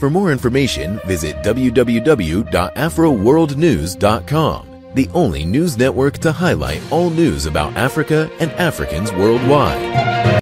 For more information, visit www.afroworldnews.com, the only news network to highlight all news about Africa and Africans worldwide.